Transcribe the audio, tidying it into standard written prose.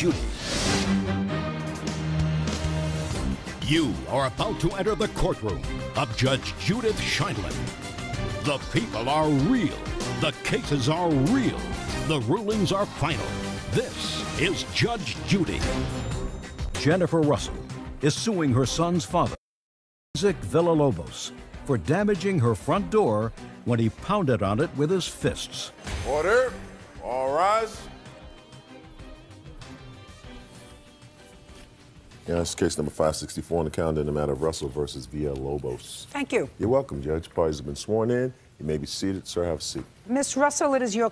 Judy. You are about to enter the courtroom of Judge Judith Sheindlin. The people are real. The cases are real. The rulings are final. This is Judge Judy. Jennifer Russell is suing her son's father, Isaac Villalobos, for damaging her front door when he pounded on it with his fists. Order. All rise. Yeah, it's case number 564 on the calendar in the matter of Russell versus Villalobos. Thank you. You're welcome, Judge. Parties have been sworn in. You may be seated. Sir, have a seat. Ms. Russell, it is your